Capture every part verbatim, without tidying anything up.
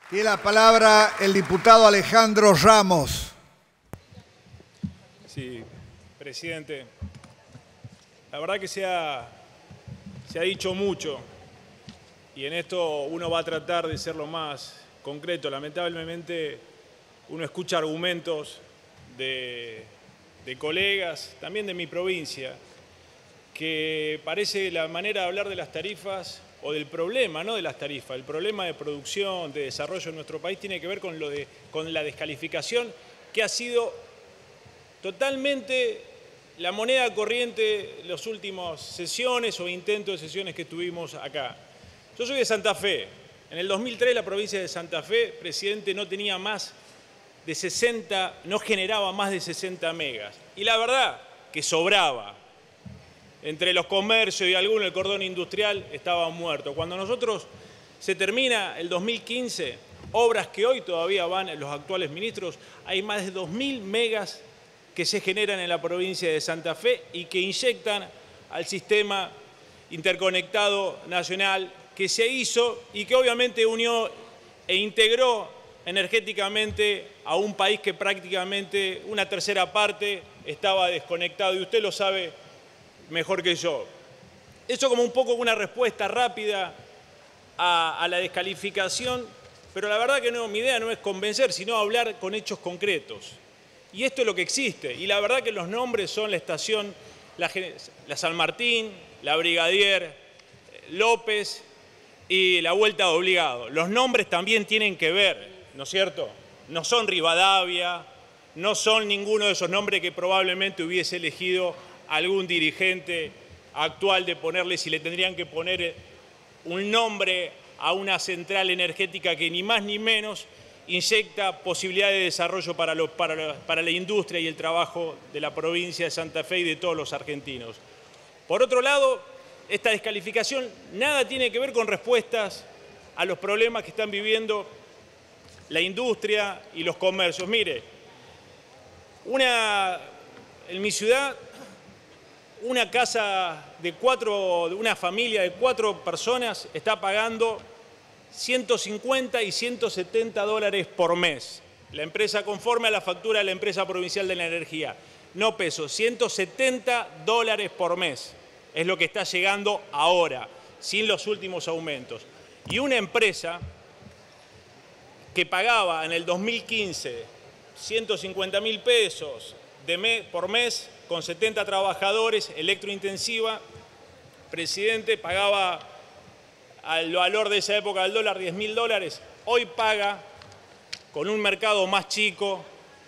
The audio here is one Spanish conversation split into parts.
Tiene la palabra el diputado Alejandro Ramos. Sí, presidente. La verdad que se ha, se ha dicho mucho y en esto uno va a tratar de ser lo más concreto. Lamentablemente uno escucha argumentos de, de colegas, también de mi provincia, que parece la manera de hablar de las tarifas o del problema, no de las tarifas, el problema de producción, de desarrollo en nuestro país tiene que ver con, lo de, con la descalificación que ha sido totalmente la moneda corriente en las últimas sesiones o intentos de sesiones que tuvimos acá. Yo soy de Santa Fe. En el dos mil tres la provincia de Santa Fe, presidente, no tenía más de sesenta, no generaba más de sesenta megas. Y la verdad que sobraba. Entre los comercios y algunos, el cordón industrial estaba muerto. Cuando nosotros se termina el dos mil quince, obras que hoy todavía van en los actuales ministros, hay más de dos mil megas que se generan en la provincia de Santa Fe y que inyectan al sistema interconectado nacional que se hizo y que obviamente unió e integró energéticamente a un país que prácticamente una tercera parte estaba desconectado, y usted lo sabe mejor que yo. Eso como un poco una respuesta rápida a, a la descalificación, pero la verdad que no, mi idea no es convencer, sino hablar con hechos concretos. Y esto es lo que existe. Y la verdad que los nombres son la estación, la, la San Martín, la Brigadier López y la Vuelta de Obligado. Los nombres también tienen que ver, ¿no es cierto? No son Rivadavia, no son ninguno de esos nombres que probablemente hubiese elegido algún dirigente actual de ponerle, si le tendrían que poner un nombre a una central energética que ni más ni menos inyecta posibilidades de desarrollo para, los, para, la, para la industria y el trabajo de la provincia de Santa Fe y de todos los argentinos. Por otro lado, esta descalificación nada tiene que ver con respuestas a los problemas que están viviendo la industria y los comercios. Mire, una, en mi ciudad, una casa de cuatro, una familia de cuatro personas está pagando ciento cincuenta y ciento setenta dólares por mes. La empresa conforme a la factura de la empresa provincial de la energía. No pesos, ciento setenta dólares por mes. Es lo que está llegando ahora, sin los últimos aumentos. Y una empresa que pagaba en el dos mil quince ciento cincuenta mil pesos de mes, por mes, con setenta trabajadores, electrointensiva, presidente, pagaba al valor de esa época del dólar diez mil dólares, hoy paga con un mercado más chico,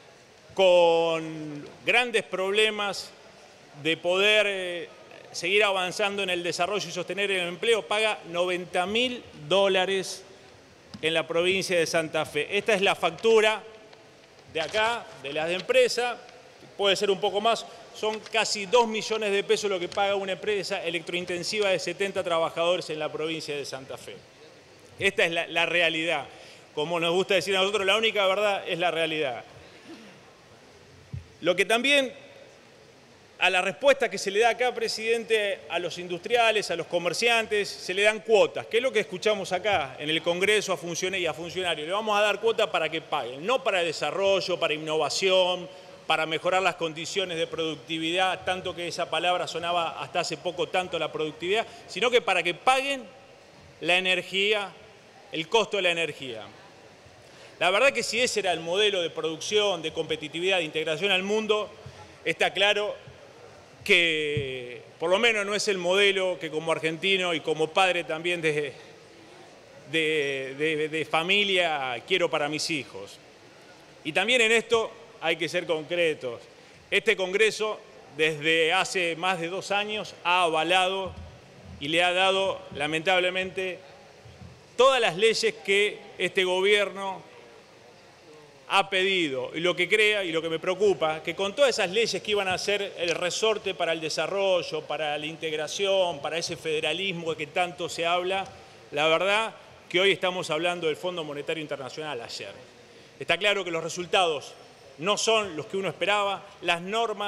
con grandes problemas de poder eh, seguir avanzando en el desarrollo y sostener el empleo, paga noventa mil dólares en la provincia de Santa Fe. Esta es la factura de acá, de las de empresa, puede ser un poco más, son casi dos millones de pesos lo que paga una empresa electrointensiva de setenta trabajadores en la provincia de Santa Fe. Esta es la, la realidad. Como nos gusta decir a nosotros, la única verdad es la realidad. Lo que también, a la respuesta que se le da acá, presidente, a los industriales, a los comerciantes, se le dan cuotas, que es lo que escuchamos acá en el Congreso a funcionarios y a funcionarios. Le vamos a dar cuotas para que paguen, no para desarrollo, para innovación, para mejorar las condiciones de productividad, tanto que esa palabra sonaba hasta hace poco tanto la productividad, sino que para que paguen la energía, el costo de la energía. La verdad que si ese era el modelo de producción, de competitividad, de integración al mundo, está claro que por lo menos no es el modelo que como argentino y como padre también de, de, de, de familia quiero para mis hijos. Y también en esto hay que ser concretos. Este Congreso, desde hace más de dos años, ha avalado y le ha dado, lamentablemente, todas las leyes que este gobierno ha pedido. Y lo que crea y lo que me preocupa, que con todas esas leyes que iban a ser el resorte para el desarrollo, para la integración, para ese federalismo que tanto se habla, la verdad que hoy estamos hablando del Fondo Monetario Internacional ayer. Está claro que los resultados no son los que uno esperaba, las normas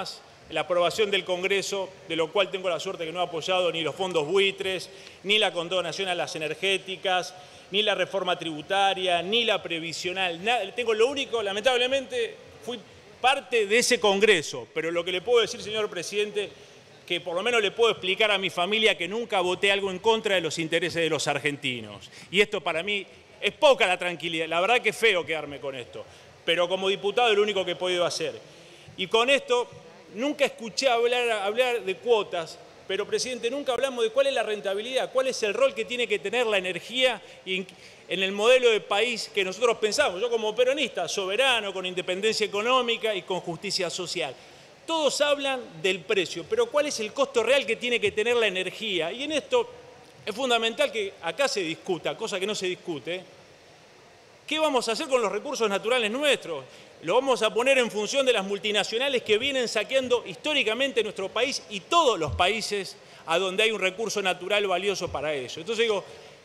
la aprobación del Congreso, de lo cual tengo la suerte que no ha apoyado ni los fondos buitres, ni la condonación a las energéticas, ni la reforma tributaria, ni la previsional. Nada, tengo lo único, lamentablemente, fui parte de ese Congreso, pero lo que le puedo decir, señor presidente, que por lo menos le puedo explicar a mi familia que nunca voté algo en contra de los intereses de los argentinos. Y esto para mí es poca la tranquilidad. La verdad que es feo quedarme con esto, pero como diputado es lo único que he podido hacer. Y con esto nunca escuché hablar, hablar de cuotas, pero, presidente, nunca hablamos de cuál es la rentabilidad, cuál es el rol que tiene que tener la energía en el modelo de país que nosotros pensamos. Yo como peronista, soberano, con independencia económica y con justicia social. Todos hablan del precio, pero ¿cuál es el costo real que tiene que tener la energía? Y en esto es fundamental que acá se discuta, cosa que no se discute. ¿Qué vamos a hacer con los recursos naturales nuestros? Lo vamos a poner en función de las multinacionales que vienen saqueando históricamente nuestro país y todos los países a donde hay un recurso natural valioso para eso. Entonces digo,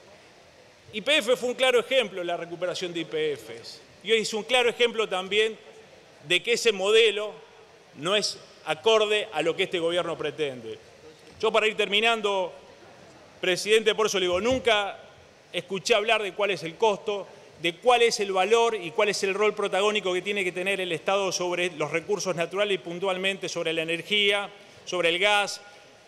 Y P F fue un claro ejemplo en la recuperación de Y P Fs. Y hoy es un claro ejemplo también de que ese modelo no es acorde a lo que este gobierno pretende. Yo, para ir terminando, presidente, por eso le digo, nunca escuché hablar de cuál es el costo, de cuál es el valor y cuál es el rol protagónico que tiene que tener el Estado sobre los recursos naturales y puntualmente sobre la energía, sobre el gas,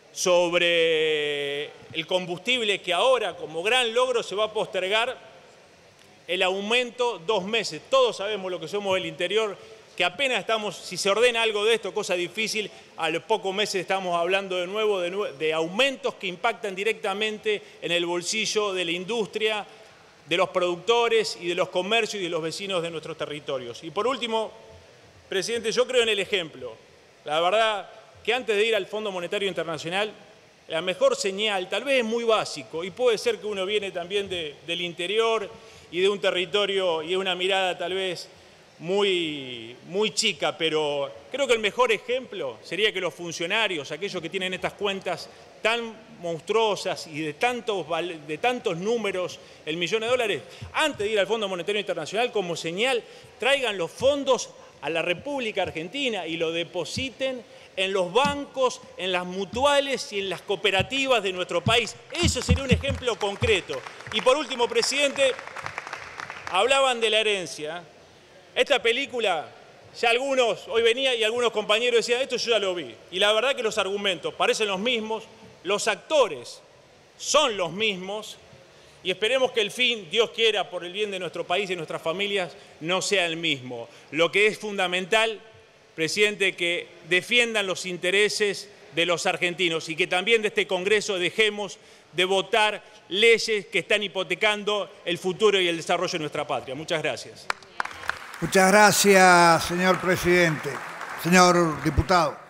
sobre el combustible, que ahora como gran logro se va a postergar el aumento dos meses. Todos sabemos lo que somos del interior, que apenas estamos, si se ordena algo de esto, cosa difícil, a los pocos meses estamos hablando de nuevo de, nue de aumentos que impactan directamente en el bolsillo de la industria, de los productores y de los comercios y de los vecinos de nuestros territorios. Y por último, presidente, yo creo en el ejemplo. La verdad que antes de ir al Fondo Monetario Internacional, la mejor señal, tal vez es muy básico, y puede ser que uno viene también de, del interior y de un territorio y de una mirada tal vez muy, muy chica, pero creo que el mejor ejemplo sería que los funcionarios, aquellos que tienen estas cuentas tan monstruosas y de tantos, de tantos números, el millón de dólares, antes de ir al Fondo Monetario Internacional, como señal, traigan los fondos a la República Argentina y lo depositen en los bancos, en las mutuales y en las cooperativas de nuestro país. Eso sería un ejemplo concreto. Y por último, presidente, hablaban de la herencia. Esta película, ya algunos, hoy venía y algunos compañeros decían, esto yo ya lo vi. Y la verdad que los argumentos parecen los mismos, los actores son los mismos, y esperemos que el fin, Dios quiera, por el bien de nuestro país y de nuestras familias, no sea el mismo. Lo que es fundamental, presidente, que defiendan los intereses de los argentinos y que también de este Congreso dejemos de votar leyes que están hipotecando el futuro y el desarrollo de nuestra patria. Muchas gracias. Muchas gracias, señor presidente. Señor diputado.